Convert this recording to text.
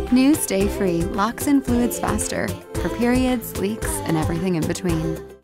New Stayfree locks in fluids faster for periods, leaks, and everything in between.